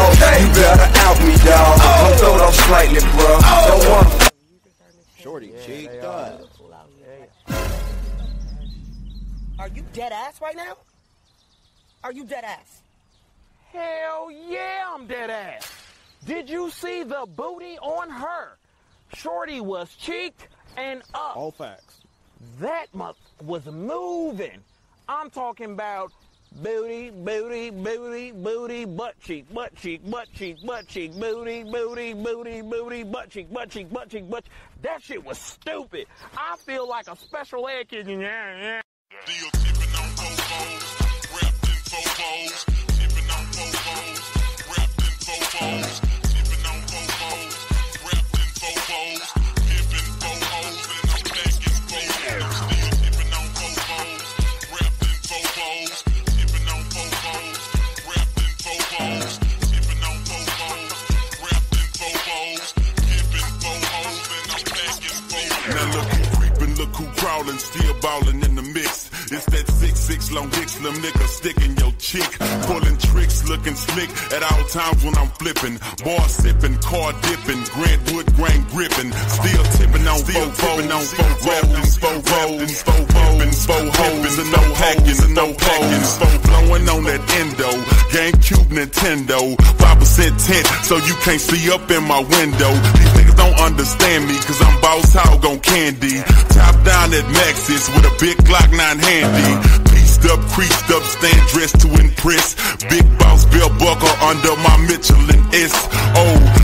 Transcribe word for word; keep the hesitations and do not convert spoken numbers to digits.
Okay. You better out me, dog. Oh. Come throw those slightly, bro. Oh. Don't want. Shorty, yeah, cheeked up. Are you dead ass right now? Are you dead ass? Hell yeah, I'm dead ass. Did you see the booty on her? Shorty was cheeked and up. All facts. That much was moving. I'm talking about booty, booty, booty, booty, butt cheek, butt cheek, butt cheek, butt cheek, booty, booty, booty, booty, butt cheek, butt cheek, butt cheek, butt cheek. That shit was stupid. I feel like a special ed kid. Yeah, yeah. Still tipping on fofos, wrapped in fofos, tipping on fofos, wrapped in fofos, tipping on fofos, wrapped in fofos, pimping fofos, and I'm packing fofos. Still tipping on fofos, wrapped in fofos, tipping on fofos, wrapped in fofos, tipping on fofos, wrapped in fofos, pimping fofos, and I'm packing fofos. Now look who creeping, look who crawling, still ballin' in the mix. It's that six six long dick slim nigga sticking your chick, pulling tricks, looking slick at all times when I'm flipping, bar sipping, car dipping, Grant Wood grain gripping, still tipping on still tipping on four rapping, four rapping, four rapping, four hoes, and no hacking, and no packing, four blowing on that endo, GameCube Nintendo, five percent tint, so you can't see up in my window. These niggas don't understand me, cause I'm boss hog on candy, top down at Maxis with a big Glock nine handy, pieced up, creased up, stand dressed to impress, big boss belt buckle under my Michelin S O